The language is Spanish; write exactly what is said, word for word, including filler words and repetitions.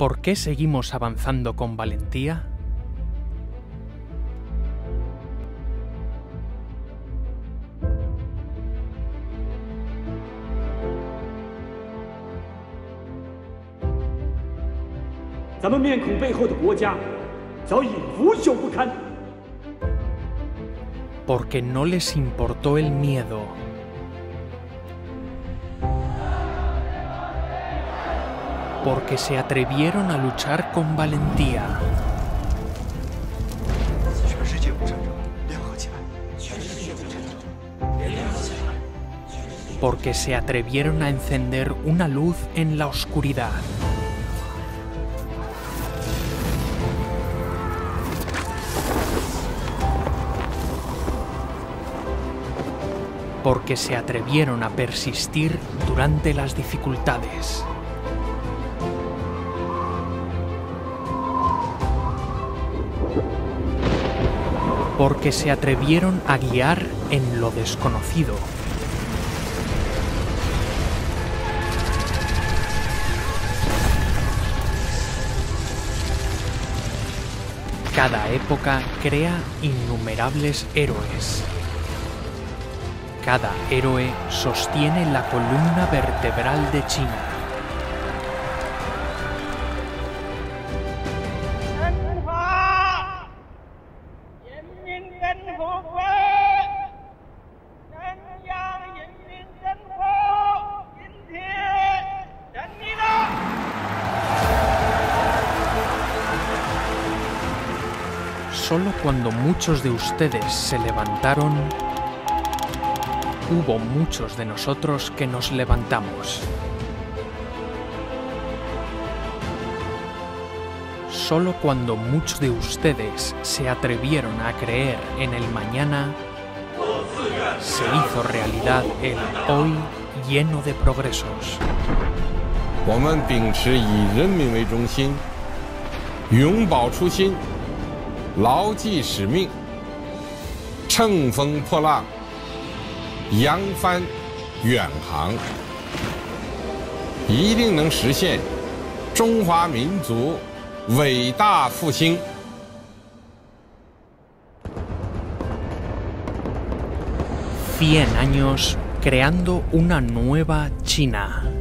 ¿Por qué seguimos avanzando con valentía? Porque no les importó el miedo. Porque se atrevieron a luchar con valentía. Porque se atrevieron a encender una luz en la oscuridad. Porque se atrevieron a persistir durante las dificultades. Porque se atrevieron a guiar en lo desconocido. Cada época crea innumerables héroes. Cada héroe sostiene la columna vertebral de China. Solo cuando muchos de ustedes se levantaron, hubo muchos de nosotros que nos levantamos. Solo cuando muchos de ustedes se atrevieron a creer en el mañana, se hizo realidad el hoy lleno de progresos. 我们秉持以人民为中心，永葆初心，牢记使命，乘风破浪，扬帆远航，一定能实现中华民族伟大复兴。 Cien años creando una nueva China.